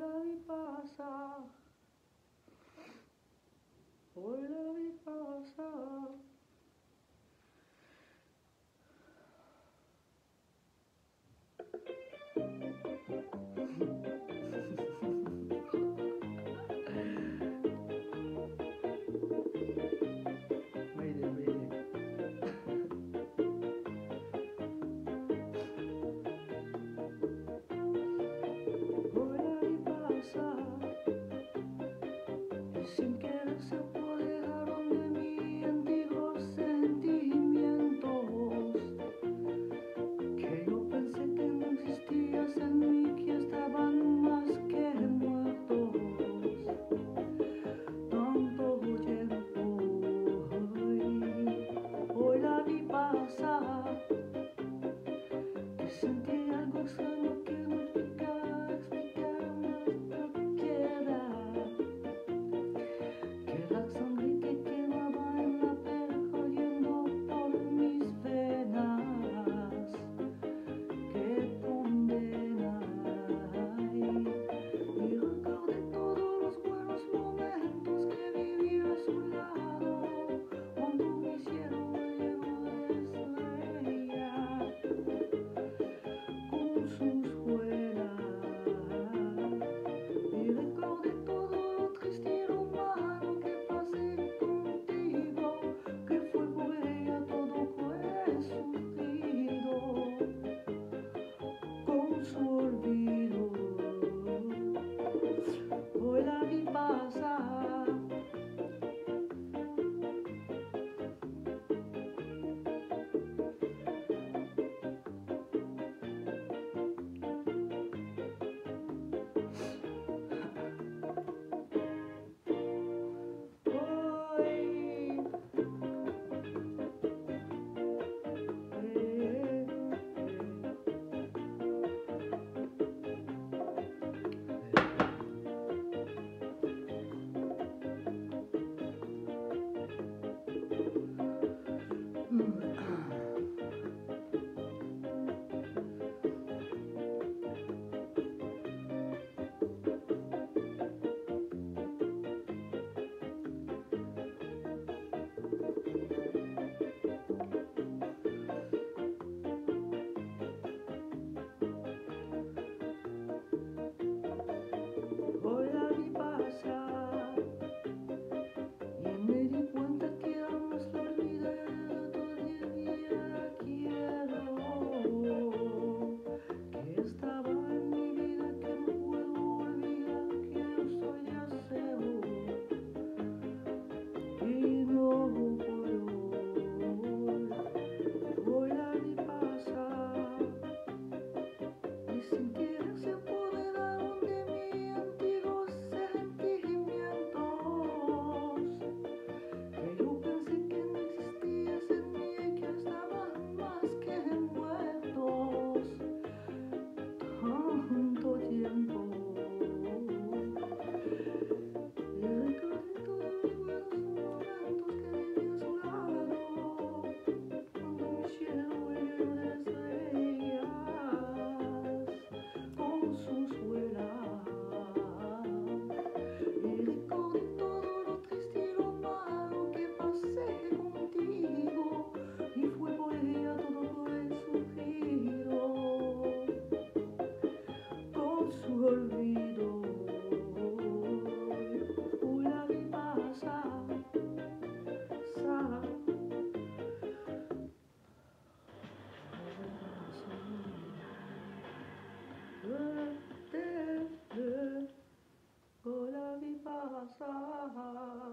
la vi pasar, hoy la vi pasar. Mayday, mayday. Hoy la vi pasar y sin querer se apoderaron de mí antiguos sentimientos que yo pensé que no existías en mí, que estaban más que muertos. Tanto tiempo, hoy la vi pasar, que sentí algo extraño que no explicarme hasta que era, que la sangre que quemaba en la piel corriendo por mis venas, que condena. Y recordé todos los buenos momentos que viví a su lado, cuando me hicieron lleno de estrella con sus vuelas. Y recordé todo lo triste y lo malo que pasé contigo, que fue por ella todo fue sufrido, con su olvido. Hoy la vi pasar. Hoy la vi pasar y me di cuenta que aún no la olvidé, todavía la quiero, que estaba en mi vida, que no puedo olvidar, que yo soy de acero y no puedo. Hoy la vi pasar y sin querer se apoderaron de mí antiguos sentimientos que yo pensé que no existías en mí, que estaban más que muertos. Tanto tiempo, y recordé todos los buenos momentos que viví a su lado, cuando mi cielo lleno de estrellas con sus vuelas. Y recordé todo lo triste y lo malo que pasé contigo, y fue por ella todo fue sufrido, con su olvido. Hoy la vi pasar, hoy la vi pasar.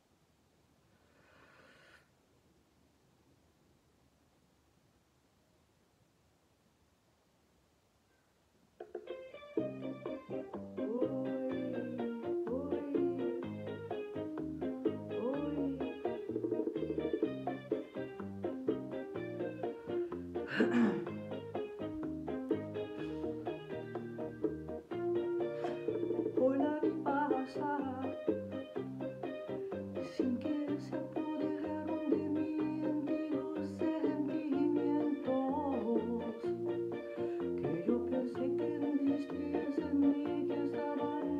Hoy la vi pasar y sin querer se apoderaron de mí antiguos sentimientos que yo pensé que no existías en mí, que estaban